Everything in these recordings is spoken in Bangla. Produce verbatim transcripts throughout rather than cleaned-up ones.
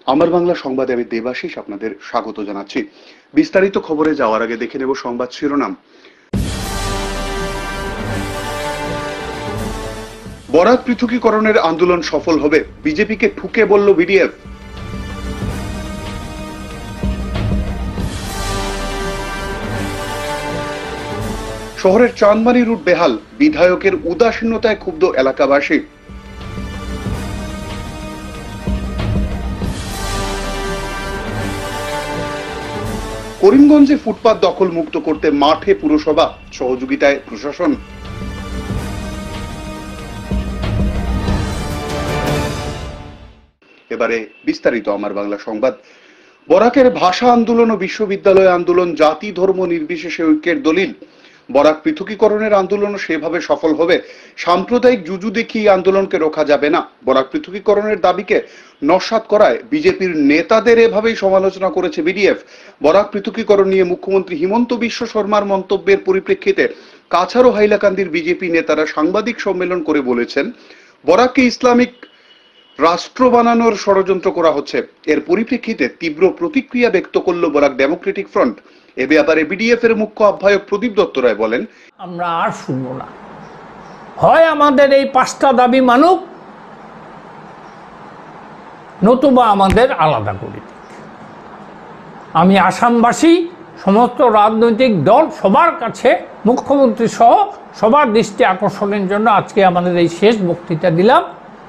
আমার বাংলা সংবাদে আমি দেবাশিস আপনাদের স্বাগত জানাচ্ছি। বিস্তারিত খবরে যাওয়ার আগে দেখে নেব সংবাদ শিরোনাম। বরাক পৃথকীকরণের আন্দোলন সফল হবে, বিজেপিকে ঠুকে বলল বিডিএফ। শহরের চাঁদমারি রুট বেহাল, বিধায়কের উদাসীনতায় ক্ষুব্ধ এলাকাবাসী। করিমগঞ্জে ফুটপাত দখল মুক্ত করতে মাঠে পুরসভা, সহযোগিতায় প্রশাসন। এবারে বিস্তারিত আমার বাংলা সংবাদ। বরাকের ভাষা আন্দোলন ও বিশ্ববিদ্যালয় আন্দোলন জাতি ধর্ম নির্বিশেষে ঐক্যের দলিল। বরাক পৃথকীকরণের আন্দোলন সেভাবে সফল হবে, সাম্প্রদায়িক জুজু দেখিয়ে আন্দোলনকে রোখা যাবে না। বরাক পৃথকীকরণের দাবিকে নস্যাৎ করায় বিজেপির নেতাদের এভাবেই সমালোচনা করেছে বিডিএফ। বরাক পৃথকীকরণ নিয়ে মুখ্যমন্ত্রী হিমন্ত বিশ্ব শর্মার মন্তব্যের পরিপ্রেক্ষিতে কাছাড় ও হাইলাকান্দির বিজেপি নেতারা সাংবাদিক সম্মেলন করে বলেছেন, বরাককে ইসলামিক রাষ্ট্র বানানোর ষড়যন্ত্র করা হচ্ছে। এর পরিপ্রেক্ষিতে তীব্র প্রতিক্রিয়া ব্যক্ত করল বরাক ডেমোক্রেটিক ফ্রন্ট। এ ব্যাপারে বিডিএফ এর মুখ্য আহ্বায়ক প্রদীপ দত্ত রায় বলেন, আমরা আর শুনবো না, হয় আমাদের এই পাঁচটা দাবি মানুক, নতুবা আমাদের আলাদা করে দিক। আমি আসামবাসী, সমস্ত রাজনৈতিক দল সবার কাছে মুখ্যমন্ত্রী সহ সবার দৃষ্টি আকর্ষণের জন্য আজকে আমাদের এই শেষ বক্তৃতা দিলাম।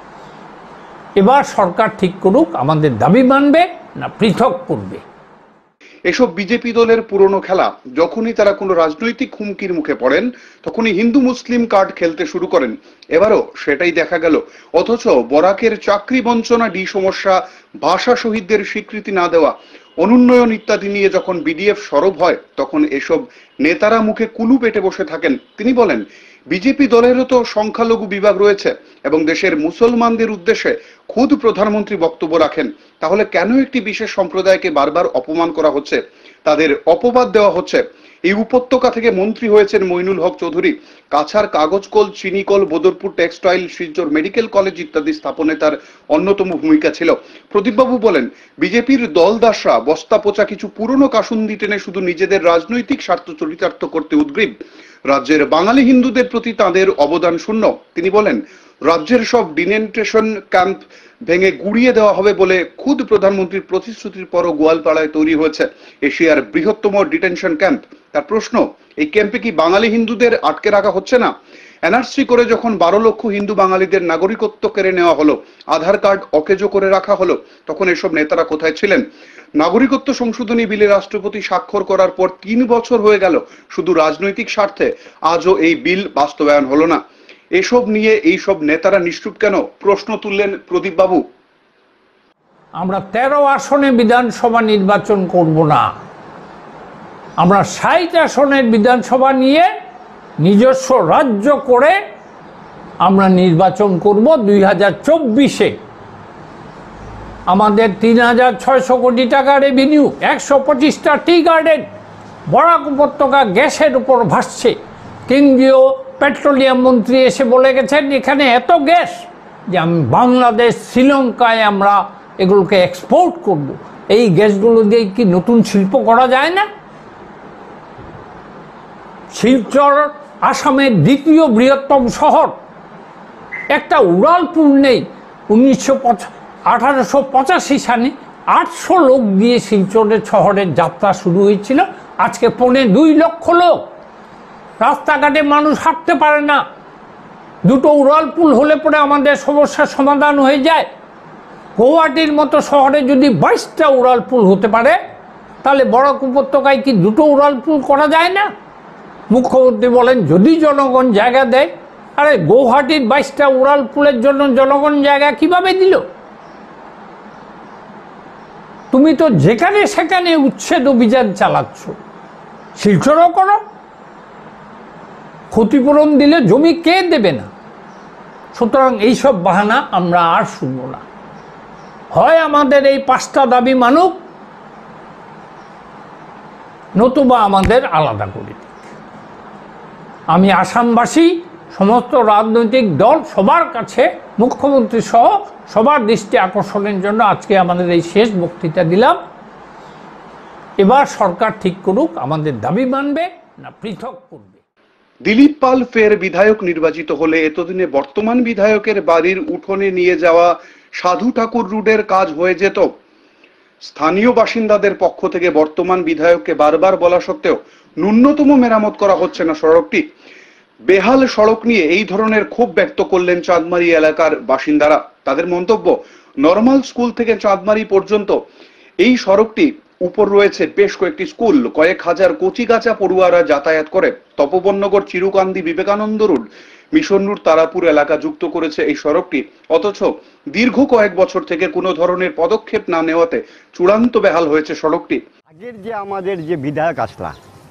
এবার সরকার ঠিক করুক আমাদের দাবি মানবে না পৃথক করবে। এসব বিজেপি দলের পুরনো খেলা। যখনই তারা কোনো রাজনৈতিক হুমকির মুখে পড়েন তখনই হিন্দু মুসলিম কার্ড খেলতে শুরু করেন। এবারও সেটাই দেখা গেল। অথচ বরাকের চাকরি বঞ্চনা, ডি সমস্যা, ভাষা শহীদদের স্বীকৃতি না দেওয়া, অনুন্নয়ন ইত্যাদি নিয়ে যখন বিডিএফ সরব হয় তখন এসব নেতারা মুখে কুলু পেটে বসে থাকেন। তিনি বলেন, বিজেপি দলেরও তো সংখ্যালঘু বিভাগ রয়েছে এবং দেশের মুসলমানদের উদ্দেশ্যে খুদ প্রধানমন্ত্রী বক্তব্য রাখেন। তাহলে কেন একটি বিশেষ সম্প্রদায়কে বারবার অপমান করা হচ্ছে, তাদের অপবাদ দেওয়া হচ্ছে? এই উপত্যকা থেকে মন্ত্রী হয়েছেন মইনুল হক চৌধুরী। কাছাড় কাগজকল, চিনিকল, Badarpur textile, Silchar medical college ইত্যাদি স্থাপনে তার অন্যতম ভূমিকা ছিল। প্রদীপবাবু বলেন, বিজেপির দলদাসরা বস্তা পচা কিছু পুরনো কাসুন্দি টেনে শুধু নিজেদের রাজনৈতিক স্বার্থ চরিতার্থ করতে উদ্গ্রীব। রাজ্যের বাঙালি হিন্দুদের প্রতি তাদের অবদান শূন্য। তিনি বলেন, রাজ্যের সব ডিটেনশন ক্যাম্প ভেঙে গুড়িয়ে দেওয়া হবে বলে খুদ প্রধানমন্ত্রীর প্রতিশ্রুতির পরও গোয়ালপাড়ায় তৈরি হয়েছে এশিয়ার বৃহত্তম ডিটেনশন ক্যাম্প। তার প্রশ্ন, এই ক্যাম্পে কি বাঙালি হিন্দুদের আটকে রাখা হচ্ছে না? এনআরসি করে যখন বারো লক্ষ হিন্দু বাঙালিদের নাগরিকত্ব কেড়ে নেওয়া হলো, আধার কার্ড অকেজো করে রাখা হলো, তখন এসব নেতারা কোথায় ছিলেন? নাগরিকত্ব সংশোধনী বিলে রাষ্ট্রপতি স্বাক্ষর করার পর তিন বছর হয়ে গেল, শুধু রাজনৈতিক স্বার্থে আজও এই বিল বাস্তবায়ন হলো না। এসব নিয়ে এইসব নেতারা নিশ্চুপ কেন? প্রশ্ন তুললেন প্রদীপ বাবু। আমরা তেরো আসনে বিধানসভা নির্বাচন করব না, আমরা ষাট আসনের বিধানসভা নিয়ে নিজস্ব রাজ্য করে আমরা নির্বাচন করব দুই হাজার চব্বিশে। আমাদের তিন হাজার ছয়শো কোটি টাকা রেভিনিউ, একশো পঁচিশটা টি গার্ডেন, বরাক উপত্যকা গ্যাসের উপর ভাসছে। কেন্দ্রীয় পেট্রোলিয়াম মন্ত্রী এসে বলে গেছেন, এখানে এত গ্যাস যে আমি বাংলাদেশ, শ্রীলঙ্কায় আমরা এগুলোকে এক্সপোর্ট করব। এই গ্যাসগুলো দিয়ে কি নতুন শিল্প করা যায় না? শিলচর আসামের দ্বিতীয় বৃহত্তম শহর, একটা উড়ালপুল নেই। উনিশশো আঠারোশো পঁচাশি সালে আটশো লোক দিয়ে শিলচরের শহরের যাত্রা শুরু হয়েছিল, আজকে পৌনে দুই লক্ষ লোক। রাস্তাঘাটে মানুষ হাঁটতে পারে না। দুটো উড়ালপুল হলে পরে আমাদের সমস্যার সমাধান হয়ে যায়। গৌহাটির মতো শহরে যদি বাইশটা উড়ালপুল হতে পারে, তাহলে বরাক উপত্যকায় কি দুটো উড়ালপুল করা যায় না? মুখ্যমন্ত্রী বলেন, যদি জনগণ জায়গা দেয়। আরে গৌহাটির বাইশটা উড়ালপুলের জন্য জনগণ জায়গা কিভাবে দিল? তুমি তো যেখানে সেখানে উচ্ছেদ অভিযান চালাচ্ছ। শিলচরও করো, ক্ষতিপূরণ দিলে জমি কে দেবে না? সুতরাং এইসব বাহানা আমরা আর শুনব না, হয় আমাদের এই পাঁচটা দাবি মানুক, নতুবা আমাদের আলাদা করে দিক। আমি আসামবাসী, সমস্ত রাজনৈতিক দল সবার কাছে মুখ্যমন্ত্রী সহ সবার দৃষ্টি আকর্ষণের জন্য আজকে আমাদের এই শেষ বক্তৃতা দিলাম। এবার সরকার ঠিক করুক আমাদের দাবি মানবে না পৃথক করবে। দিলীপ পাল ফের বিধায়ক নির্বাচিত হলে এতদিনে বর্তমান বিধায়কের বাড়ির উঠোনে নিয়ে যাওয়া সাধু ঠাকুর রোডের কাজ হয়ে যেত। স্থানীয় বাসিন্দাদের পক্ষ থেকে বর্তমান বিধায়ককে বারবার বলা সত্ত্বেও ন্যূনতম মেরামত করা হচ্ছে না সড়কটি। বেহাল সড়ক নিয়ে এই ধরনের ক্ষোভ ব্যক্ত করলেন চাঁদমারি এলাকার বাসিন্দারা। তাদের মন্তব্য, নর্মাল স্কুল থেকে চাঁদমারি পর্যন্ত এই সড়কটি উপর রয়েছে বেশ কয়েকটি স্কুল, কয়েক হাজার কচিকাঁচা পড়ুয়ারা যাতায়াত করে। Tapobannagar, Chirukandi, Vivekananda road, mission road, Tarapur এলাকা যুক্ত করেছে এই সড়কটি। অথচ দীর্ঘ কয়েক বছর থেকে কোনো ধরনের পদক্ষেপ না নেওয়াতে চূড়ান্ত বেহাল হয়েছে সড়কটি। আগের যে আমাদের যে বিধায়ক আসলা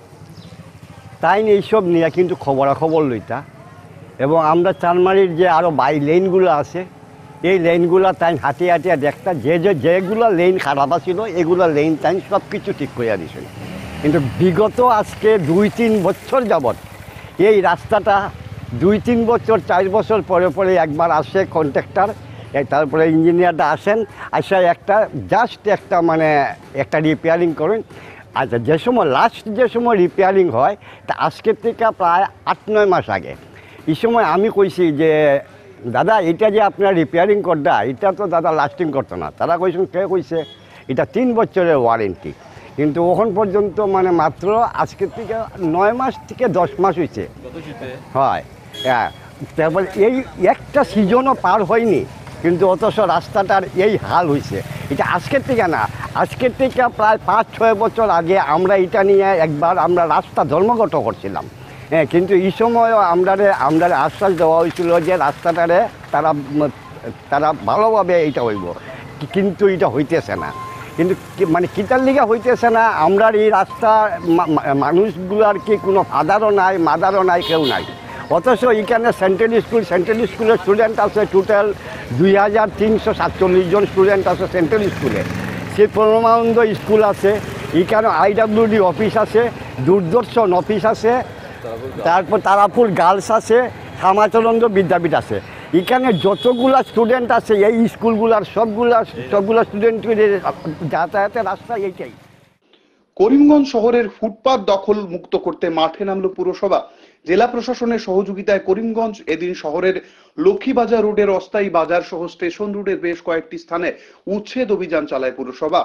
তাই এইসব নিয়ে কিন্তু খবরাখবর লইতা, এবং আমরা চানমারির যে আরও বাই লেনগুলো আছে এই লেনগুলো তাই হাঁটিয়ে হাঁটিয়ে দেখতা, যে যে যেগুলো লেন খারাপ ছিল এগুলো লেন তাই সব কিছু ঠিক করিয়া দিছিল। কিন্তু বিগত আজকে দুই তিন বছর যাবৎ এই রাস্তাটা দুই তিন বছর চার বছর পরে পরে একবার আসে কন্ট্রাক্টর, তারপরে ইঞ্জিনিয়ারটা আসেন, আসা একটা জাস্ট একটা মানে একটা রিপেয়ারিং করেন। আচ্ছা, যে সময় লাস্ট যে সময় রিপেয়ারিং হয় তা আজকের থেকে প্রায় আট নয় মাস আগে। এই সময় আমি কইছি যে দাদা এটা যে আপনারা রিপেয়ারিং করদা এটা তো দাদা লাস্টিং করতো না। তারা কইছেন, কে কইছে এটা তিন বছরের ওয়ারেন্টি, কিন্তু ওখান পর্যন্ত মানে মাত্র আজকের থেকে নয় মাস থেকে দশ মাস হয়েছে হয়। হ্যাঁ, তারপরে এই একটা সিজনও পার হয়নি, কিন্তু অথচ রাস্তাটার এই হাল হয়েছে। এটা আজকের থেকে না, আজকের থেকে প্রায় পাঁচ ছয় বছর আগে আমরা এটা নিয়ে একবার আমরা রাস্তা ধর্মঘট করছিলাম। হ্যাঁ, কিন্তু এই সময়ও আমরা আমরা আশ্বাস দেওয়া হয়েছিল যে রাস্তাটারে তারা তারা ভালোভাবে এটা হইব, কিন্তু এটা হইতেছে না। কিন্তু মানে কিতার লিগে হইতেছে না, আমরা এই রাস্তা মানুষগুলার কি কোনো ফাদারও নাই, মাদারও নাই, কেউ নাই। অথচ এখানে সেন্ট্রাল স্কুল সেন্ট্রাল স্কুলের স্টুডেন্ট আছে টোটাল দুই হাজার তিনশো সাতচল্লিশ জন স্টুডেন্ট আছে সেন্ট্রাল স্কুলে। সেই পরমানন্দ স্কুল আছে, এখানে আইডাব্লিউডি অফিস আছে, দূরদর্শন অফিস আছে, তারপর তারাপুর গার্লস আছে, শ্যামাচন্দ্র বিদ্যাপীঠ আছে। এখানে যতগুলা স্টুডেন্ট আছে এই স্কুলগুলার সবগুলা সবগুলা স্টুডেন্টের যাতায়াতের রাস্তা এইটাই। করিমগঞ্জ শহরের ফুটপাত দখল মুক্ত করতে মাঠে নামল পুরসভা। জেলা প্রশাসনের সহযোগিতায় করিমগঞ্জ এদিন শহরের লক্ষ্মীবাজার রোডের অস্থায়ী বাজার সহ স্টেশন রোডের বেশ কয়েকটি স্থানে উচ্ছেদ অভিযান চালায় পুরসভা।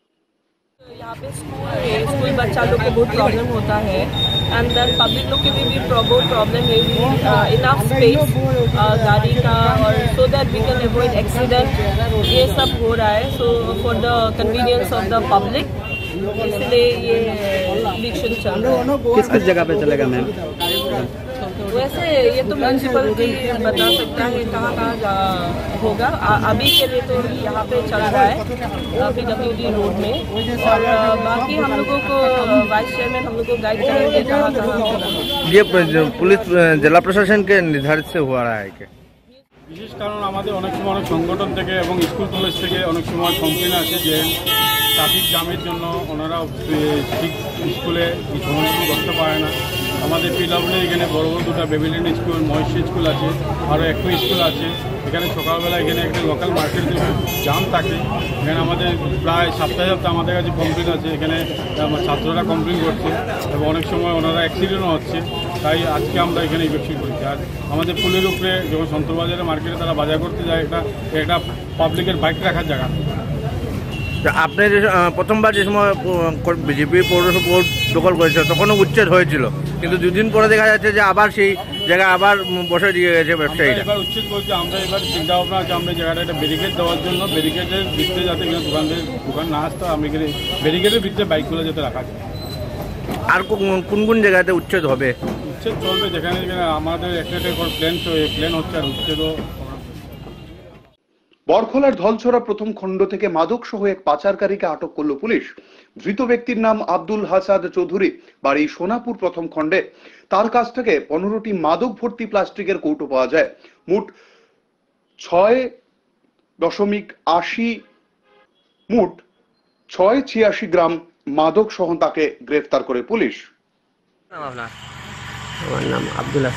यहाँ पे स्कूल है, स्कूल बच्चा लोग को बहुत प्रॉब्लम होता है, एंड देन पब्लिक लोग के भी भी बहुत प्रॉब्लम है, इनफ स्पेस गाड़ी का, और so that we can avoid accident, ये सब हो रहा है। So for the convenience of the public इसलिए ये इलेक्शन चल रहा है। किस किस जगह पे चलेगा मैम? वैसे ये तो म्यूनसिपलिटी बता सकता है कहाँ कहाँ होगा। अभी के लिए तो यहाँ पे चल रहा है पी डब्ल्यू डी रोड में, और बाकी हम लोगों को वाइस चेयरमैन हम लोग को गाइड करेंगे कहाँ कहाँ होगा। ये पुलिस জেলা প্রশাসনকে নির্ধারিত হওয়া है क्या? বিশেষ কারণ আমাদের অনেক সময় অনেক সংগঠন থেকে এবং স্কুল কলেজ থেকে অনেক সময় কমপ্লেন আছে যে ট্রাফিক জ্যামের জন্য ওনারা ঠিক স্কুলে সমস্ত করতে পারে না। আমাদের পিডাব্লিউ এখানে বড় বড় দুটো বেবিলিন স্কুল, মহেশ্বরী স্কুল আছে, আরও একটু স্কুল আছে। এখানে সকালবেলা এখানে একটা লোকাল মার্কেটে জাম থাকে। এখানে আমাদের প্রায় সপ্তাহে সপ্তাহে আমাদের কাছে কমপ্লেন আছে, এখানে ছাত্ররা কমপ্লেন করছে এবং অনেক সময় ওনারা অ্যাক্সিডেন্টও হচ্ছে। তাই আজকে আমরা এখানে ইলেকশন করছি। আর আমাদের পুলের উপরে যখন সন্তবাজারের মার্কেটে তারা বাজার করতে যায়, একটা একটা পাবলিকের বাইক রাখার জায়গা। আপনি যে প্রথমবার যে সময় বিজেপি পৌরসভা বোর্ড দখল করেছিল তখনও উচ্ছেদ হয়েছিল, কিন্তু দুদিন পরে দেখা যাচ্ছে যে আবার সেই জায়গায় আবার বসে দিয়ে গেছে ব্যবসায়ীরা। এবার উচ্ছেদ করছে, আমরা এবার চিন্তা ভাবনা আছে আমরা জায়গাটা একটা ব্যারিকেড দেওয়ার জন্য, ব্যারিকেডের ভিতরে যাতে দোকানদের দোকান না আসতে, আমি এখানে ব্যারিকেডের ভিতরে বাইকগুলো যাতে রাখা যায়। আর কোন কোন জায়গাতে উচ্ছেদ হবে? উচ্ছেদ চলবে যেখানে যেখানে আমাদের একটা একটা প্ল্যান প্ল্যান হচ্ছে, আর উচ্ছেদও। বরখলার ধলছড়া প্রথম খণ্ড থেকে মাদক সহ এক পাচারকারীকে আটক করল পুলিশ। ধৃত ব্যক্তির নাম আব্দুল হাসাদ চৌধুরী, বাড়ি সোনাপুর প্রথম খণ্ডে। তার কাছ থেকে পনেরোটি মাদক ভর্তি প্লাস্টিকের কৌটো পাওয়া যায়। মোট ছয় দশমিক আশি মোট ছয় ছিয়াশি গ্রাম মাদক সহ তাকে গ্রেফতার করে পুলিশ। আমার নাম আব্দুল হাসাদ।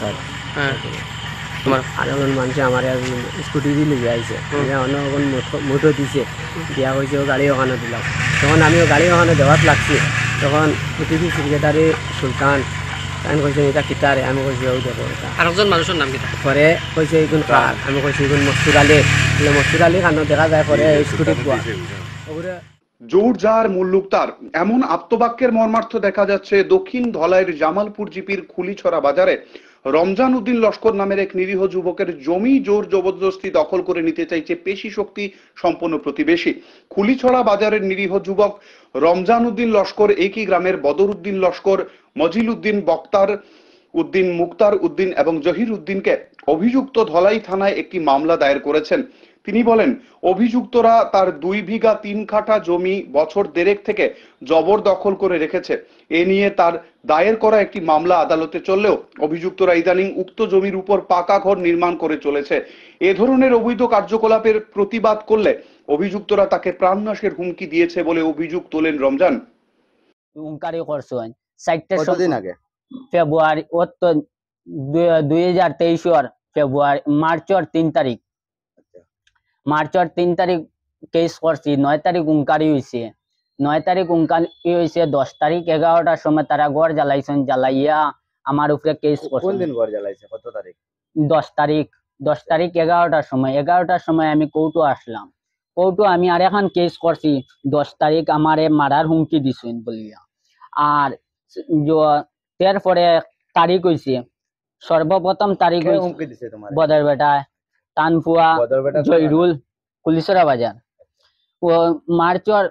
হ্যাঁ তোমার আর এখন মানুষে আমার স্কুটি দিয়ে লিখে আইছে অন্য এখন মোটো দিছে দিয়া হয়েছে ও গাড়ি ওখানে দিলাম তখন আমিও গাড়ি ওখানে দেওয়াত লাগছি তখন প্রতিটি সেক্রেটারি সুলতান আমি কইছি এটা কিতারে আমি কইছি ও দেখো আরেকজন মানুষের নাম কি পরে কইছে এইগুন কার আমি কইছি এইগুন মস্তুর আলী বলে মস্তুর আলী কারণ দেখা যায় পরে স্কুটি পোৱা জোর যার মুল্লুক তার এমন আপ্তবাক্যের মর্মার্থ দেখা যাচ্ছে দক্ষিণ ধলাইয়ের জামালপুর জিপির খুলিছড়া বাজারে রমজান উদ্দিন লস্কর নামের এক নিরীহ যুবকের জমি জোর জবরদস্তি দখল করে নিতে চাইছে পেশি শক্তি সম্পন্ন প্রতিবেশী। খুলিছড়া বাজারের নিরীহ যুবক রমজান উদ্দিন লস্কর একই গ্রামের বদর উদ্দিন লস্কর, মজিল উদ্দিন, বক্তার উদ্দিন, মুক্তার উদ্দিন এবং জহির উদ্দিনকে অভিযুক্ত ধলাই থানায় একটি মামলা দায়ের করেছেন। তিনি বলেন অভিযুক্তরা তার দুই বিঘা তিন কাঠা জমি বছর দেড়েক থেকে জবরদখল করে রেখেছে। এ নিয়ে তার দায়ের করা একটি মামলা আদালতে চললেও অভিযুক্তরা ইদানিং উক্ত জমির উপর পাকা ঘর নির্মাণ করে চলেছে। এ ধরনের অবৈধ কার্যকলাপের প্রতিবাদ করলে অভিযুক্তরা তাকে প্রাণনাশের হুমকি দিয়েছে বলে অভিযোগ তোলেন রমজান। হুঙ্কারি করছেন সাইটটা কতদিন আগে? ফেব্রুয়ারি ও তো দুই হাজার তেইশের ফেব্রুয়ারি মার্চের তিন তারিখ মার্চের তিন তারিখ কেস করছি, নয় তারিখ হুঙ্কারি হয়েছে, নয় তারিখ হুঙ্কারি হয়েছে, দশ তারিখ এগারোটার সময় তারা গড় জ্বালাইছেন, জ্বালাইয়া আমার উপরে কেস করছে। কোন দিন গড় জ্বালাইছে? কত তারিখ? দশ তারিখ দশ তারিখ এগারোটার সময় এগারোটার সময় আমি কোর্টও আসলাম। কোর্টও আমি আর এখন কেস করছি দশ তারিখ আমারে মারার হুমকি দিছেন বলিয়া। আর তারপরে তারিখ হয়েছে সর্বপ্রথম তারিখ হুমকি দিছে তোমার? বদর বেটা তানফুয়া জয়রুল কুলিছড়া বাজার। ও মার্চের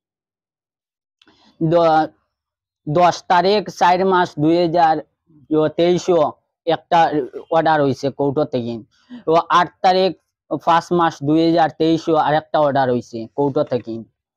দশ তারিখ চার মাস দুই হাজার তেইশও একটা অর্ডার হয়েছে কোর্ট থেকে। ও আট তারিখ পাঁচ মাস দুই হাজার তেইশও আর একটা অর্ডার হয়েছে কোর্ট থেকে।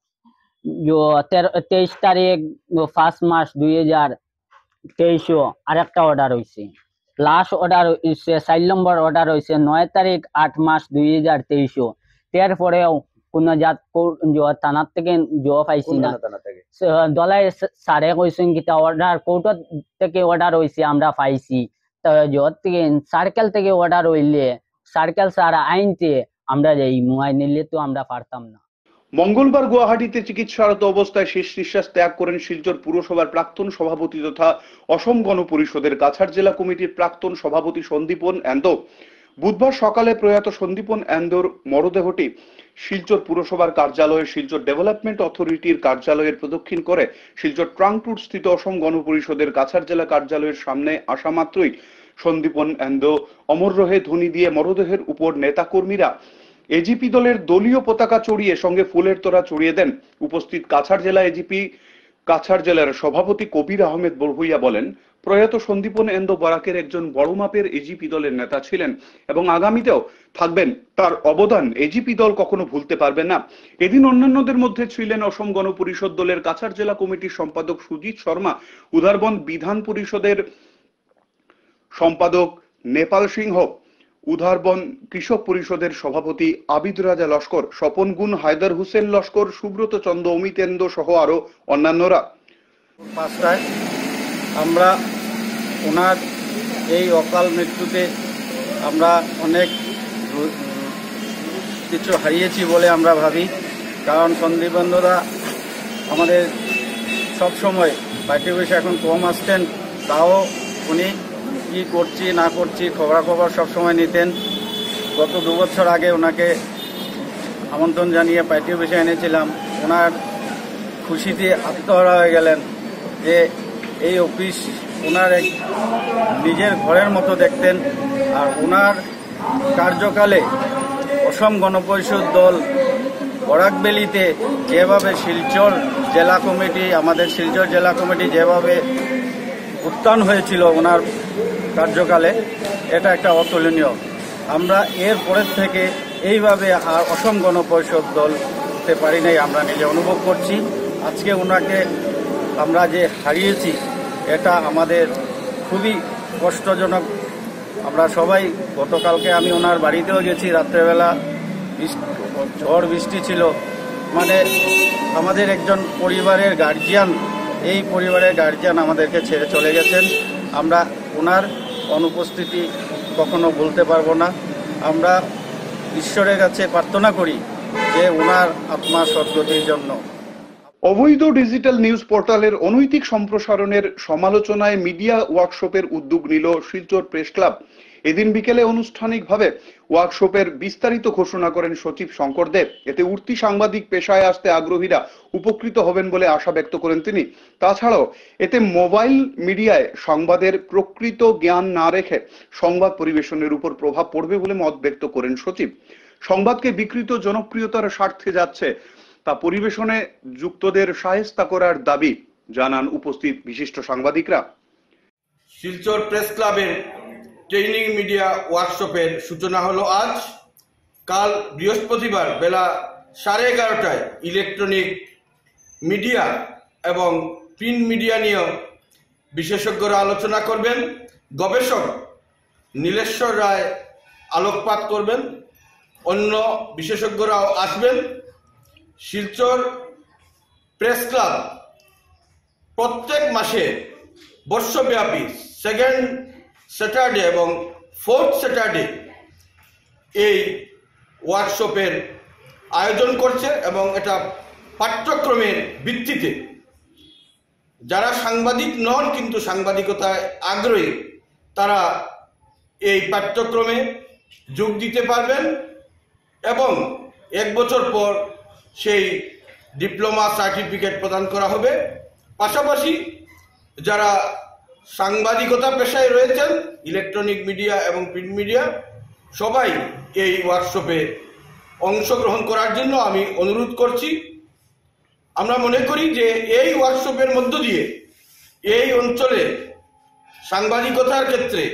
তেইশ তারিখ পাঁচ মাস দুই হাজার তেইশও আর একটা অর্ডার হয়েছে। লাস্ট অর্ডার হয়েছে চার নম্বর অর্ডার হয়েছে নয় তারিখ আট মাস দুই হাজার তেইশও। তারপরেও কোন জাত থানার থেকে জব পাইছি না। দলাই সারে কইছেন কিতা অর্ডার কোর্ট থেকে অর্ডার হয়েছে আমরা পাইছি, সার্কেল থেকে অর্ডার হইলে সার্কেল স্যার আইনতে আমরা যাই মুয়াই নিলে তো আমরা পারতাম না। মঙ্গলবার গুয়াহাটিতে চিকিৎসারত অবস্থায় শেষ নিঃশ্বাস ত্যাগ করেন শিলচর পুরসভার প্রাক্তন সভাপতি তথা অসম গণ পরিষদের কাছাড় জেলা কমিটির প্রাক্তন সভাপতি সন্দীপন এন্দো। বুধবার সকালে প্রয়াত সন্দীপন এন্দোর মরদেহটি শিলচর পুরসভার কার্যালয়ে শিলচর ডেভেলপমেন্ট অথরিটির কার্যালয়ের প্রদক্ষিণ করে শিলচর ট্রাঙ্ক রোড স্থিত অসম গণ পরিষদের কাছাড় জেলা কার্যালয়ের সামনে আসা মাত্রই সন্দীপন এন্দো অমর রহে ধ্বনি দিয়ে মরদেহের উপর নেতাকর্মীরা এজিপি দলের দলীয় পতাকা চড়িয়ে সঙ্গে ফুলের তোড়া চড়িয়ে দেন। উপস্থিত কাছাড় জেলা এজিপি কাছাড় জেলার সভাপতি কবির আহমেদ বড়ভুইয়া বলেন, প্রয়াত সন্দীপন এন্দো বরাকের একজন বড় মাপের এজিপি দলের নেতা ছিলেন এবং আগামীতেও থাকবেন। তার অবদান এজিপি দল কখনো ভুলতে পারবে না। এদিন অন্যান্যদের মধ্যে ছিলেন অসম গণ পরিষদ দলের কাছাড় জেলা কমিটির সম্পাদক সুজিত শর্মা, উদারবন বিধান পরিষদের সম্পাদক নেপাল সিংহ, উদারবন কৃষক পরিষদের সভাপতি আবিদ রাজা লস্কর, স্বপন গুণ, হায়দার হুসেন লস্কর, সুব্রত চন্দ্র, অমিতেন্দ্র সহ আরো অন্যান্যরা। পাঁচটায় আমরা ওনার এই অকাল মৃত্যুতে আমরা অনেক কিছু হারিয়েছি বলে আমরা ভাবি। কারণ সন্দীপ বন্ধুরা আমাদের সবসময় পার্টি অফিসে এখন কম আসতেন, তাও উনি কি করছি না করছি খবরাখবর সবসময় নিতেন। গত দু বছর আগে ওনাকে আমন্ত্রণ জানিয়ে পার্টি অফিসে এনেছিলাম। ওনার খুশিতে আত্মহারা হয়ে গেলেন যে এই অফিস ওনার এক নিজের ঘরের মতো দেখতেন। আর ওনার কার্যকালে অসম গণপরিষদ দল বরাকবেলিতে যেভাবে শিলচর জেলা কমিটি আমাদের শিলচর জেলা কমিটি যেভাবে উত্থান হয়েছিল ওনার কার্যকালে, এটা একটা অতুলনীয়। আমরা এর পরের থেকে এইভাবে আর অসম গণ পরিষদ দল হতে পারি নাই, আমরা নিজে অনুভব করছি। আজকে ওনাকে আমরা যে হারিয়েছি এটা আমাদের খুবই কষ্টজনক। আমরা সবাই গতকালকে আমি ওনার বাড়িতেও গেছি, রাত্রেবেলা ঝড় বৃষ্টি ছিল। মানে আমাদের একজন পরিবারের গার্জিয়ান, এই পরিবারের গার্জিয়ান আমাদেরকে ছেড়ে চলে গেছেন। আমরা ওনার অনুপস্থিতি কখনো ভুলতে পারবো না। আমরা ঈশ্বরের কাছে প্রার্থনা করি যে ওনার আত্মা সদ্গতির জন্য। অবৈধ ডিজিটাল নিউজ পোর্টালের অনৈতিক সম্প্রসারণের সমালোচনায় মিডিয়া ওয়ার্কশপের উদ্যোগ নিল শিলচর প্রেস ক্লাব। এদিন বিকেলে আনুষ্ঠানিকভাবে ওয়ার্কশপের বিস্তারিত ঘোষণা করেন সচিব শঙ্কর দেব। এতে উঠতি সাংবাদিক পেশায় আসতে আগ্রহীরা উপকৃত হবেন বলে আশা ব্যক্ত করেন তিনি। তাছাড়াও এতে মোবাইল মিডিয়ায় সংবাদের প্রকৃত জ্ঞান না রেখে সংবাদ পরিবেশনের উপর প্রভাব পড়বে বলে মত ব্যক্ত করেন সচিব। সংবাদকে বিকৃত জনপ্রিয়তার স্বার্থে যাচ্ছে তা পরিবেশনে যুক্তদের শায়েস্তা করার দাবি জানান উপস্থিত বিশিষ্ট সাংবাদিকরা। শিলচর প্রেস ক্লাবের ট্রেনিং মিডিয়া ওয়ার্কশপের সূচনা হলো আজ। কাল বৃহস্পতিবার বেলা সাড়ে এগারোটায় ইলেকট্রনিক মিডিয়া এবং প্রিন্ট মিডিয়া নিয়েও বিশেষজ্ঞরা আলোচনা করবেন। গবেষক নীলেশ্বর রায় আলোকপাত করবেন, অন্য বিশেষজ্ঞরাও আসবেন। শিলচর প্রেস ক্লাব প্রত্যেক মাসে বর্ষব্যাপী সেকেন্ড স্যাটারডে এবং ফোর্থ স্যাটারডে এই ওয়ার্কশপের আয়োজন করছে এবং এটা পাঠ্যক্রমের ভিত্তিতে যারা সাংবাদিক নন কিন্তু সাংবাদিকতায় আগ্রহী তারা এই পাঠ্যক্রমে যোগ দিতে পারবেন এবং এক বছর পর সেই ডিপ্লোমা সার্টিফিকেট প্রদান করা হবে। পাশাপাশি যারা সাংবাদিকতা পেশায় রয়েছেন ইলেকট্রনিক মিডিয়া এবং প্রিন্ট মিডিয়া সবাই এই ওয়ার্কশপে অংশগ্রহণ করার জন্য আমি অনুরোধ করছি। আমরা মনে করি যে এই ওয়ার্কশপের মধ্য দিয়ে এই অঞ্চলে সাংবাদিকতার ক্ষেত্রে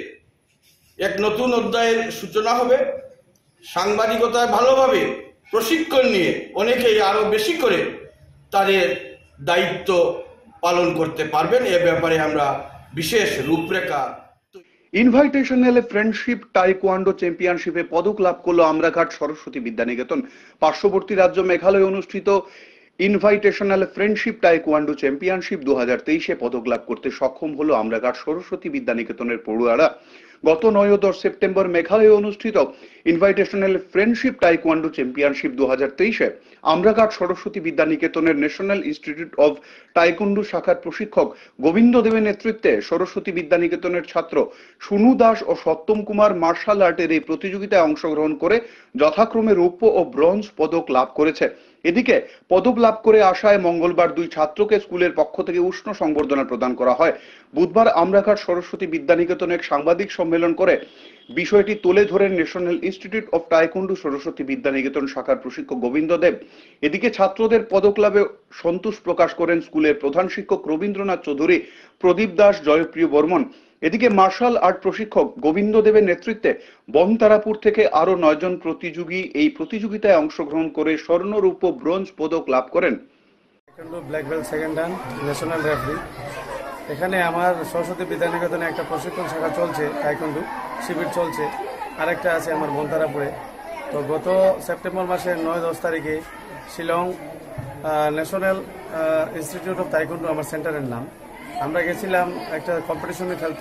এক নতুন অধ্যায়ের সূচনা হবে। সাংবাদিকতায় ভালোভাবে প্রশিক্ষণ নিয়ে অনেকেই আরো বেশি করে তাদের দায়িত্ব পালন করতে পারবেন। এ ব্যাপারে আমরা বিশেষ রূপরেখা। ইনভাইটেশনাল ফ্রেন্ডশিপ টাইকোয়ান্ডো চ্যাম্পিয়নশিপে পদক লাভ করলো আমরাঘাট সরস্বতী বিদ্যানিকেতন। পার্শ্ববর্তী রাজ্য মেঘালয়ে অনুষ্ঠিত ইনভাইটেশনাল ফ্রেন্ডশিপ টাইকোয়ান্ডো চ্যাম্পিয়নশিপ দু হাজার তেইশে পদক লাভ করতে সক্ষম হলো আমরাঘাট সরস্বতী বিদ্যানিকেতনের পড়ুয়ারা। গত নয় ও দশ সেপ্টেম্বর মেঘালয়ে অনুষ্ঠিত ইনভাইটেশনাল ফ্রেন্ডশিপ টাইকোয়ান্ডো চ্যাম্পিয়নশিপ দু হাজার তেইশে আমরাঘাট সরস্বতী বিদ্যানিকেতনের ন্যাশনাল ইনস্টিটিউট অব টাইকোয়ান্ডো শাখার প্রশিক্ষক গোবিন্দ দেবের নেতৃত্বে সরস্বতী বিদ্যানিকেতনের ছাত্র সুনু দাস ও সত্যম কুমার মার্শাল আর্টের এই প্রতিযোগিতায় অংশগ্রহণ করে যথাক্রমে রৌপ্য ও ব্রোঞ্জ পদক লাভ করেছে। এদিকে পদক লাভ করে আসায় মঙ্গলবার দুই ছাত্রকে স্কুলের পক্ষ থেকে উষ্ণ সংবর্ধনা প্রদান করা হয়। বুধবার আমরাঘাট সরস্বতী বিদ্যানিকেতনে এক সাংবাদিক সম্মেলন করে বিষয়টি তুলে ধরেন national institute of taekwondo Saraswati Vidyaniketan শাখার প্রশিক্ষক গোবিন্দ দেব। এদিকে ছাত্রদের পদক লাভে সন্তোষ প্রকাশ করেন স্কুলের প্রধান শিক্ষক রবীন্দ্রনাথ চৌধুরী, প্রদীপ দাস, জয়প্রিয় বর্মন। এদিকে মার্শাল আর্ট প্রশিক্ষক গোবিন্দ দেবের নেতৃত্বে বনতারাপুর থেকে আরো নয় জন প্রতিযোগী এই প্রতিযোগিতায় অংশগ্রহণ করে স্বর্ণ, রৌপ্য, ব্রোঞ্জ পদক লাভ করেন। Black belt second hand national referee. এখানে আমার সরস্বতী বিদ্যানিকেতনে একটা প্রশিক্ষণ শাখা চলছে, টাইকোয়ান্ডো শিবির চলছে, আরেকটা আছে আমার বনতারাপুরে। তো গত সেপ্টেম্বর মাসের নয় দশ তারিখে Shillong national institute of taekwondo আমার সেন্টারের নাম, আমরা গেছিলাম একটা কম্পিটিশনে খেলতে,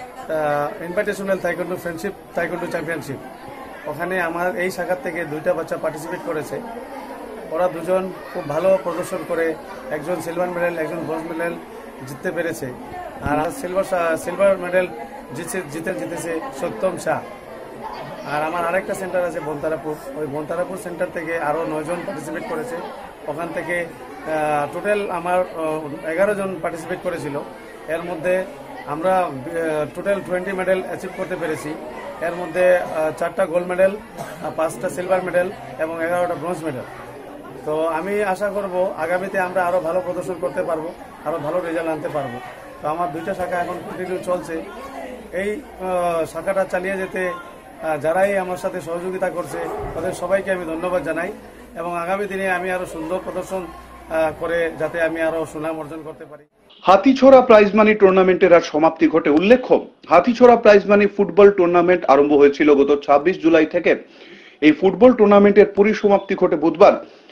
invitational taekwondo friendship taekwondo championship. ওখানে আমার এই শাখার থেকে দুইটা বাচ্চা পার্টিসিপেট করেছে। ওরা দুজন খুব ভালো প্রদর্শন করে একজন সিলভার মেডেল একজন ব্রোঞ্জ মেডেল জিততে পেরেছে। আর সিলভার সিলভার মেডেল জিতে জিতে জিতেছে সত্যম শাহ। আর আমার আরেকটা সেন্টার আছে বনতারাপুর, ওই বনতারাপুর সেন্টার থেকে আরও নয়জন পার্টিসিপেট করেছে। ওখান থেকে টোটাল আমার এগারো জন পার্টিসিপেট করেছিল। এর মধ্যে আমরা টোটাল টোয়েন্টি মেডেল অ্যাচিভ করতে পেরেছি। এর মধ্যে চারটা গোল্ড মেডেল, পাঁচটা সিলভার মেডেল এবং এগারোটা ব্রোঞ্জ মেডেল। তো আমি আশা করব আগামীতে আমরা আরও ভালো প্রদর্শন করতে পারবো, আরও ভালো রেজাল্ট আনতে পারবো। তো আমার দুইটা শাখা এখন কন্টিনিউ চলছে। এই শাখাটা চালিয়ে যেতে যারাই আমার সাথে সহযোগিতা করছে তাদের সবাইকে আমি ধন্যবাদ জানাই এবং আগামী দিনে আমি আরও সুন্দর প্রদর্শন করে যাতে আমি আরও সুনাম অর্জন করতে পারি। হাতিছড়া প্রাইজ মানি টুর্নামেন্টের আজ সমাপ্তি ঘটে। উল্লেখ্য, Hatichhara prize money football tournament আরম্ভ হয়েছিল গত ছাব্বিশ জুলাই থেকে। এই ফুটবল টুর্নামেন্টের পরিসমাপ্তি ঘটে বুধবার।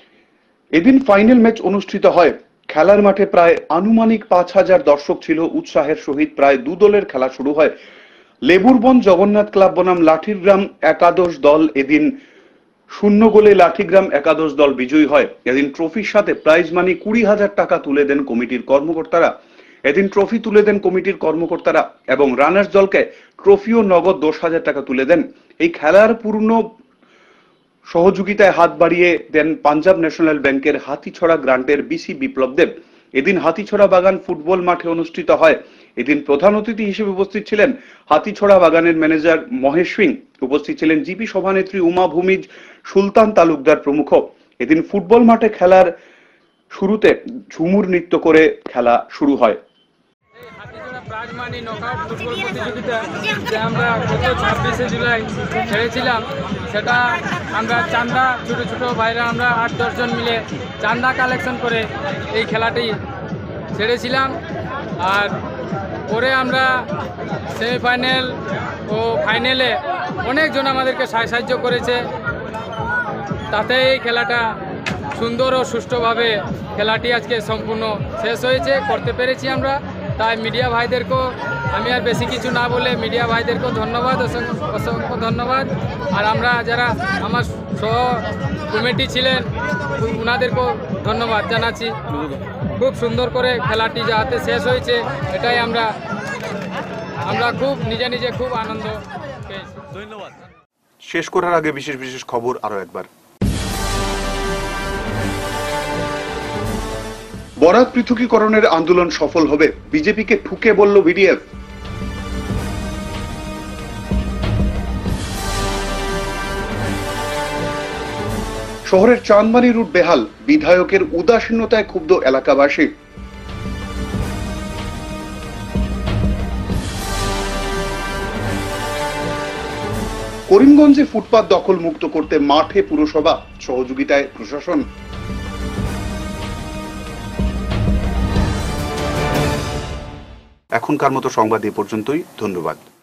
এদিন ফাইনাল ম্যাচ অনুষ্ঠিত হয়। খেলার মাঠে প্রায় আনুমানিক পাঁচ হাজার দর্শক ছিল। উৎসাহের সহিত প্রায় দু দলের খেলা শুরু হয়। লেবুরবন জগন্নাথ ক্লাব বনাম লাঠিগ্রাম একাদশ দল এদিন শূন্য গোলে লাঠিগ্রাম একাদশ দল বিজয়ী হয়। এদিন ট্রফির সাথে প্রাইজ মানি কুড়ি হাজার টাকা তুলে দেন কমিটির কর্মকর্তারা। এদিন ট্রফি তুলে দেন কমিটির কর্মকর্তারা এবং রানার্স দলকে ট্রফি ও নগদ দশ হাজার টাকা তুলে দেন। এই খেলার পূর্ণ সহযোগিতায় হাত বাড়িয়ে দেন পাঞ্জাব ন্যাশনাল ব্যাংকের হাতিছড়া গ্রান্টের বিসি বিপ্লব দেব। এদিন হাতিছড়া বাগান ফুটবল মাঠে অনুষ্ঠিত হয়। এদিন প্রধান অতিথি হিসেবে উপস্থিত ছিলেন হাতিছড়া বাগানের ম্যানেজার মহেশ সিং, উপস্থিত ছিলেন জিপি সভানেত্রী উমা ভূমিজ, সুলতান তালুকদার প্রমুখ। এদিন ফুটবল মাঠে খেলার শুরুতে ঝুমুর নৃত্য করে খেলা শুরু হয়। প্রাইজ মানি নকআউট ফুটবল প্রতিযোগিতা যে আমরা গত ছাব্বিশে জুলাই ছেড়েছিলাম, সেটা আমরা চান্দা ছোটো ছোটো ভাইরা আমরা আট দশজন মিলে চান্দা কালেকশন করে এই খেলাটি ছেড়েছিলাম। আর পরে আমরা সেমিফাইনাল ও ফাইনালে অনেকজন আমাদেরকে সাহায্য করেছে, তাতে এই খেলাটা সুন্দর ও সুষ্ঠুভাবে খেলাটি আজকে সম্পূর্ণ শেষ হয়েছে, করতে পেরেছি আমরা। তাই মিডিয়া ভাইদেরকেও আমি আর বেশি কিছু না বলে মিডিয়া ভাইদেরকেও ধন্যবাদ, অসংখ্য অসংখ্য ধন্যবাদ। আর আমরা যারা আমার সহ কমিটি ছিলেন ওনাদেরকেও ধন্যবাদ জানাচ্ছি। খুব সুন্দর করে খেলাটি যাতে শেষ হয়েছে, এটাই আমরা আমরা খুব নিজে নিজে খুব আনন্দ পেয়েছি। ধন্যবাদ। শেষ করার আগে বিশেষ বিশেষ খবর আরো একবার। বরাক পৃথকীকরণের আন্দোলন সফল হবে, বিজেপিকে ঠুকে বলল বিডিএফ। শহরের চাঁদমারি রুট বেহাল, বিধায়কের উদাসীনতায় ক্ষুব্ধ এলাকাবাসী। করিমগঞ্জে ফুটপাত দখল মুক্ত করতে মাঠে পুরসভা, সহযোগিতায় প্রশাসন। এখনকার মতো সংবাদ এ পর্যন্তই, ধন্যবাদ।